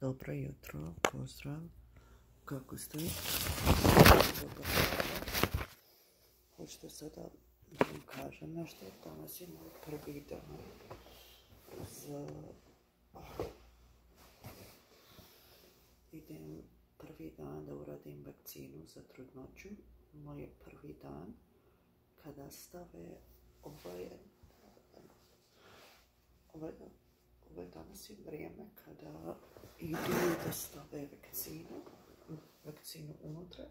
Dobro jutro, pozdrav, kako ste? Hoćete sada da vam kažem nešto, danas je moj prvi dan idem prvi dan da uradim vakcinu za trudnoću. Moj je prvi dan kada stave ovaj danas je vrijeme kada idu da stave vakcinu unutra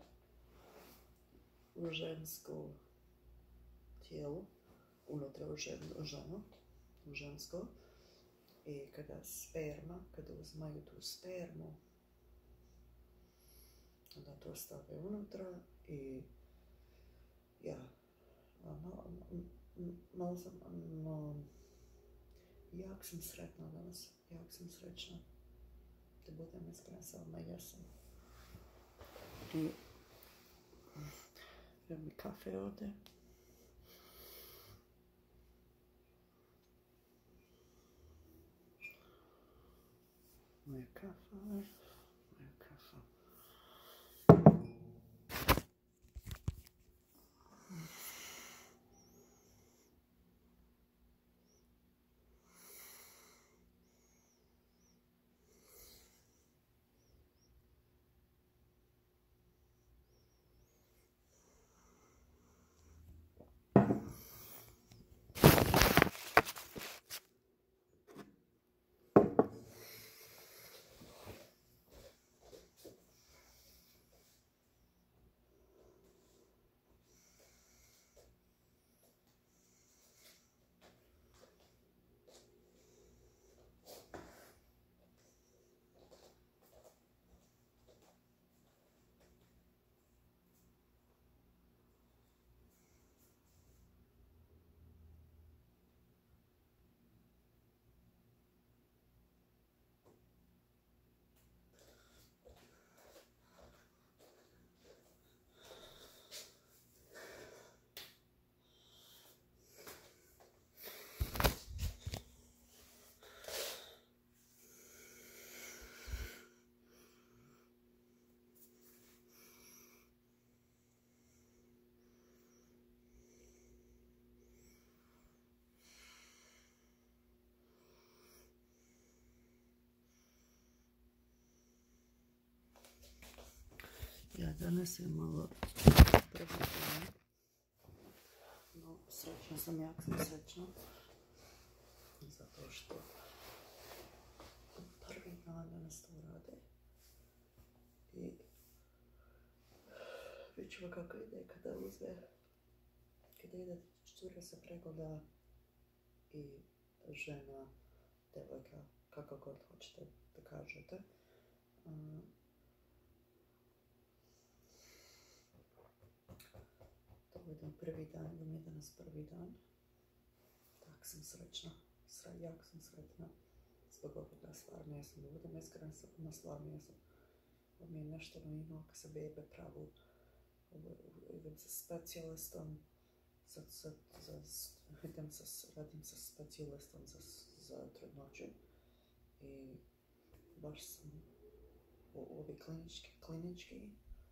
u žensko tijelo, unutra u žensko, i kada uzmaju tu spermu, onda to stave unutra i jak sam sretna danas, jak sam srećna, da budem iskrena sa vama, jesam. I mi kafe ovdje. Moja kafa. Ja danas je malo prvi dan, no srećna sam, jak sam srećna, zato što prvi dan danas to rade i vidjet ćemo kako ide kada ide cura se pregleda i žena, devojka, kako god hoćete da kažete. Idem prvi dan, idem je danas prvi dan. Tak sam srećna, jak sam sretna. Zbog ovoga stvarno jesam, da budem iskrena sa vama, stvarno jesam. Ovo mi je nešto novino, kad se bebe pravu. Idem sa specijalistom, radim sa specijalistom za trudnoću. I baš sam, ovi klinički,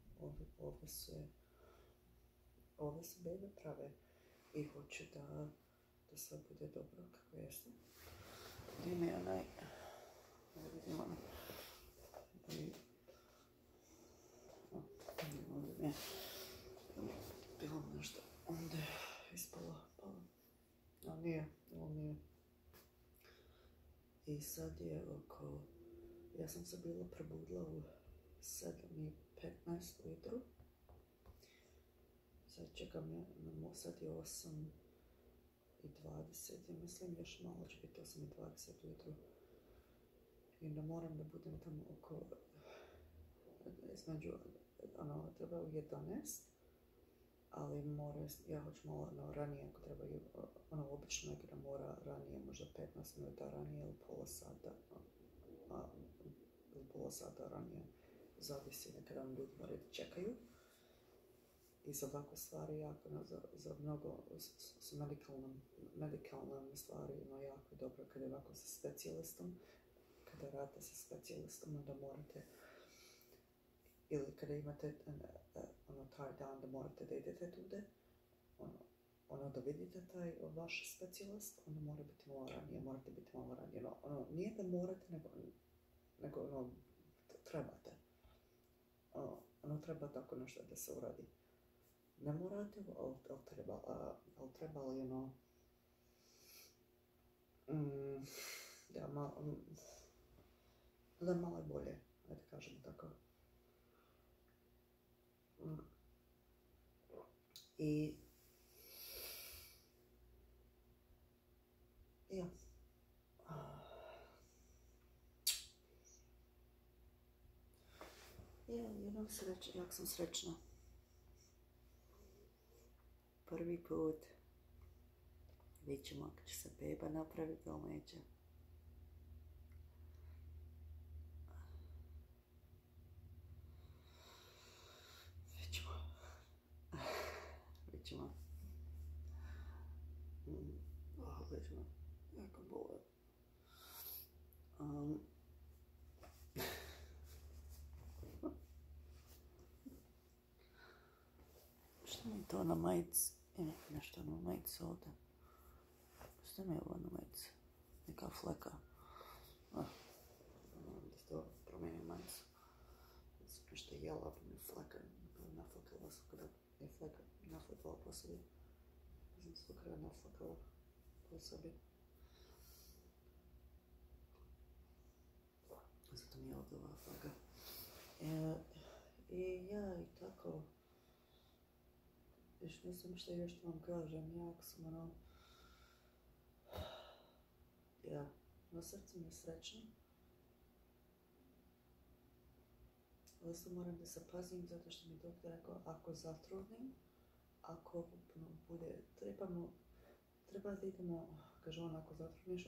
ove se bebe prave i hoću da sve bude dobro kako jeste. Gdje mi je onaj, ne vidim ono, ovdje mi je bilo nešto, onda je ispalo, ali nije. I sad je ja sam se bila probudila u 7:15 ujutru. Sad čekam, sad je 8:20, ja mislim, još malo će biti 8:20 ujutru. I onda moram da budem tamo između, treba u 11, ali ja hoću malo ranije, ako treba, obično je da mora ranije, možda 15 minuta ranije ili pola sata ranije, zavisi, nekada ljudi moraju da čekaju. I za ovakve stvari jako, za mnogo, s medikalnim stvari, jako dobro kad je ovako sa specijalistom, kad da radite sa specijalistom, onda morate, ili kada imate taj dan da morate da idete tude, da vidite taj vaš specijalist, onda mora biti malo ranije, morate biti malo ranije. Nije da morate, nego trebate. Treba tako nešto da se uradi. Ne morate, ali treba li da malo je bolje, da kažemo tako. I ja. Jak sam srećna. Prvi put. Vidjet ćemo ako će se beba napraviti ili neće. Vidjet ćemo. Jako bole. Šta mi je to na majici? Ima nešto na majici ovdje. Šta mi je ovo na majici? Neka fleka. Da se to promijenim majicu. Nešto je jela, pa mi fleka. Naflekala sam kada je fleka naflekala po sebi. Znam se kada je naflekala po sebi. Zato mi je ovdje ova fleka. I tako. Još ne znam što još vam kažem, jako sam na srcu mi je srećno. Ali sam moram da se pazim zato što mi doktor rekao, ako zatrudnim, ako bude, treba da idemo, kaže on, ako zatrudniš,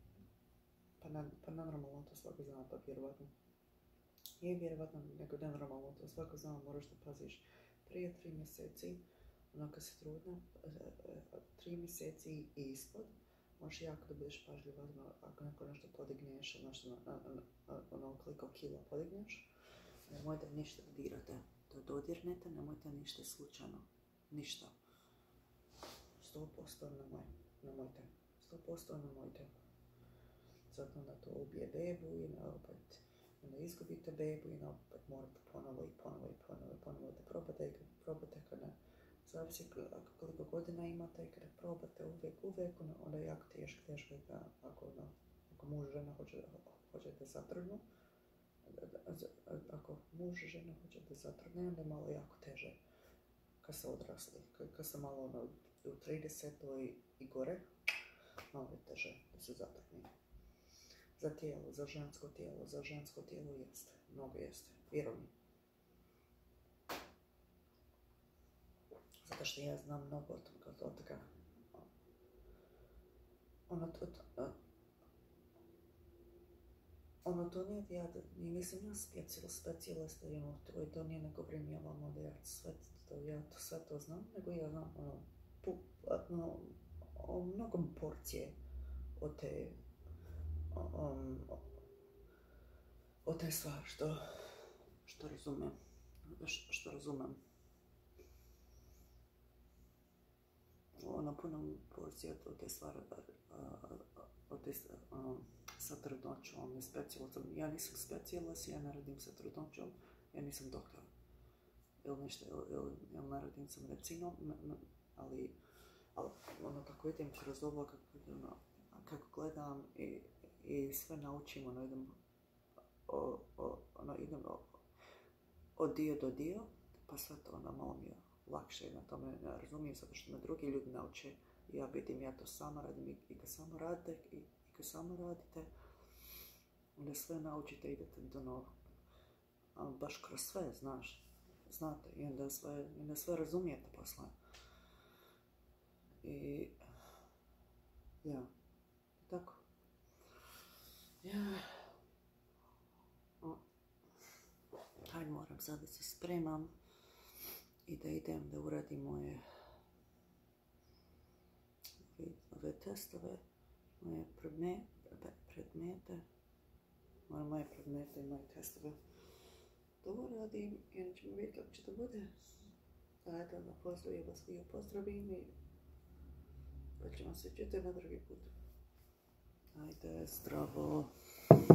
pa nenormalno to svako zna, pa vjerovatno. Nije vjerovatno, nego nenormalno to svako zna, moraš da paziš. Prije 3 mjeseci, kad se trudna, 3 mjeseci i ispod, možeš jako da budeš pažljiva, ako nešto podigneš, koliko kila podigneš, nemojte ništa da dirate, da dodirnete, nemojte ništa slučajno, ništa. 100% nemojte, 100% nemojte. Zato da to ubije bebu i opet onda izgubite bebu i opet morate ponovo da probate kad ne. Zavisi koliko godina imate i kada probate uvijek, onda je jako teško ako muž i žena hoće da zatrudnu. Ako muž i žena hoće da zatrudne, onda je malo jako teže kad se odrasli. Kad se malo u 30 i gore, malo je teže da se zatrudne. Za tijelo, za žensko tijelo jeste, mnogo jeste, vjerujem. Zato što ja znam mnogo o toga. To nije ja, nisam ja specijalista, to nije ne govorim ja vam da ja sve to znam, nego ja znam o mnogom porcije od te stvari što razumem. Puno porcija od te stvari, sa trudnoćom i specijalistom. Ja nisam specijalist, ja ne radim sa trudnoćom, ja nisam doktor. Ili ne radim sa medicinom, ali kako idem kroz ovo, kako gledam i sve naučim, idem od dio do dio, pa sve to malo mi je lakše, na tome ne razumijem, zato što me drugi ljudi nauče. Ja vidim, ja to sama radim i kad samo radite, onda sve naučite, idete baš kroz sve, znate, i onda sve razumijete posle. I, tako. Hajde, moram sad da se spremam i da idem da uradim moje ove testove, moje predmete. мои предметы, мои тестовые. Доводим, иначе мы видим, как что-то будет. Поэтому после я вас поздравим и почему се чуете на другой путь. Ajde, zdravo.